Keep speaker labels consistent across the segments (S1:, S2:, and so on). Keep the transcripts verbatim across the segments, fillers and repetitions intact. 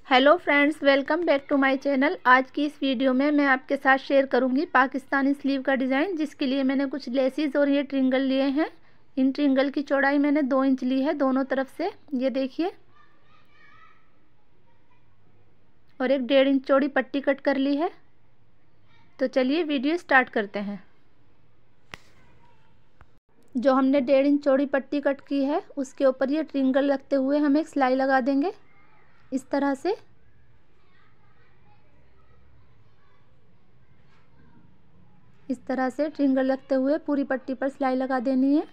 S1: Hello friends, welcome back to my channel. आज की इस वीडियो में मैं आपके साथ शेयर करूंगी पाकिस्तानी स्लीव का डिज़ाइन, जिसके लिए मैंने कुछ लेसिस और ये ट्रिंगल लिए हैं। इन ट्रिंगल की चौड़ाई मैंने दो इंच ली है दोनों तरफ से, ये देखिए, और एक डेढ़ इंच चौड़ी पट्टी कट कर ली है। तो चलिए वीडियो स्टार्ट करते हैं। जो हमने डेढ़ इंच चौड़ी पट्टी कट की है उसके ऊपर ये ट्रिंगल रखते हुए हम एक सिलाई लगा देंगे इस तरह से। इस तरह से ट्रिंगल रखते हुए पूरी पट्टी पर सिलाई लगा देनी है।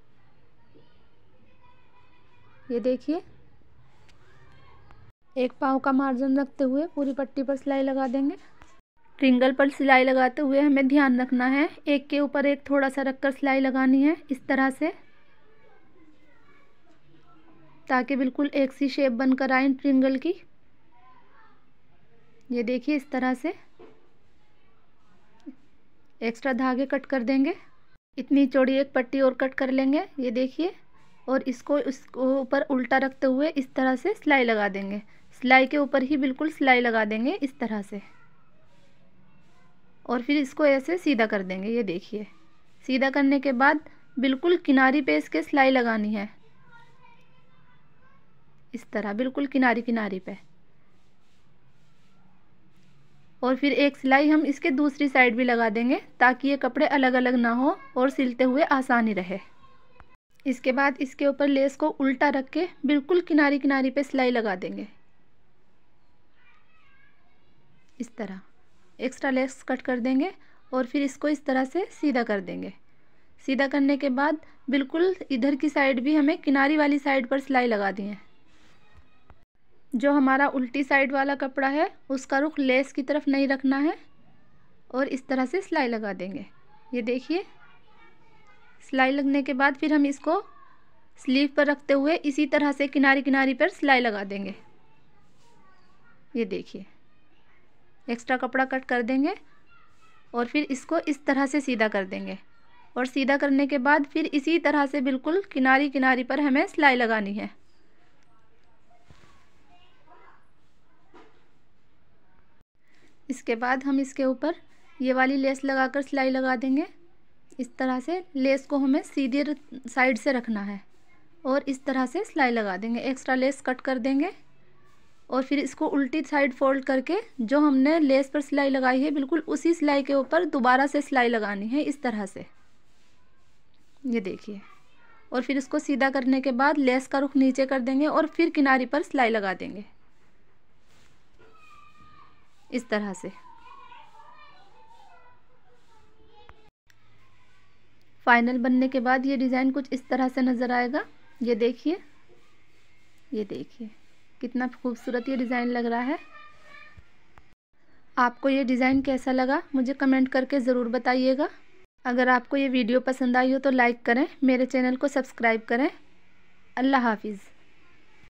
S1: ये देखिए, एक पाँव का मार्जिन रखते हुए पूरी पट्टी पर सिलाई लगा देंगे। ट्रिंगल पर सिलाई लगाते हुए हमें ध्यान रखना है, एक के ऊपर एक थोड़ा सा रखकर सिलाई लगानी है इस तरह से, ताकि बिल्कुल एक सी शेप बनकर आए ट्रिंगल की। ये देखिए, इस तरह से एक्स्ट्रा धागे कट कर देंगे। इतनी चौड़ी एक पट्टी और कट कर लेंगे, ये देखिए, और इसको इसको ऊपर उल्टा रखते हुए इस तरह से सिलाई लगा देंगे। सिलाई के ऊपर ही बिल्कुल सिलाई लगा देंगे इस तरह से, और फिर इसको ऐसे सीधा कर देंगे। ये देखिए, सीधा करने के बाद बिल्कुल किनारी पे इसके सिलाई लगानी है इस तरह, बिल्कुल किनारी किनारी पे। और फिर एक सिलाई हम इसके दूसरी साइड भी लगा देंगे ताकि ये कपड़े अलग अलग ना हो और सिलते हुए आसानी रहे। इसके बाद इसके ऊपर लेस को उल्टा रख के बिल्कुल किनारी किनारी पे सिलाई लगा देंगे इस तरह। एक्स्ट्रा लेस कट कर देंगे और फिर इसको इस तरह से सीधा कर देंगे। सीधा करने के बाद बिल्कुल इधर की साइड भी हमें किनारी वाली साइड पर सिलाई लगा दी है। जो हमारा उल्टी साइड वाला कपड़ा है उसका रुख लेस की तरफ नहीं रखना है, और इस तरह से सिलाई लगा देंगे। ये देखिए, सिलाई लगने के बाद फिर हम इसको स्लीव पर रखते हुए इसी तरह से किनारी किनारी पर सिलाई लगा देंगे। ये देखिए, एक्स्ट्रा कपड़ा कट कर देंगे और फिर इसको इस तरह से सीधा कर देंगे, और सीधा करने के बाद फिर इसी तरह से बिल्कुल किनारी किनारी पर हमें सिलाई लगानी है। इसके बाद हम इसके ऊपर ये वाली लेस लगाकर सिलाई लगा देंगे इस तरह से। लेस को हमें सीधे साइड से रखना है और इस तरह से सिलाई लगा देंगे। एक्स्ट्रा लेस कट कर देंगे और फिर इसको उल्टी साइड फोल्ड करके जो हमने लेस पर सिलाई लगाई है बिल्कुल उसी सिलाई के ऊपर दोबारा से सिलाई लगानी है इस तरह से। ये देखिए, और फिर इसको सीधा करने के बाद लेस का रुख नीचे कर देंगे और फिर किनारी पर सिलाई लगा देंगे इस तरह से। फाइनल बनने के बाद ये डिज़ाइन कुछ इस तरह से नज़र आएगा। ये देखिए, ये देखिए कितना खूबसूरत ये डिज़ाइन लग रहा है। आपको ये डिज़ाइन कैसा लगा मुझे कमेंट करके ज़रूर बताइएगा। अगर आपको ये वीडियो पसंद आई हो तो लाइक करें, मेरे चैनल को सब्सक्राइब करें। अल्लाह हाफिज़।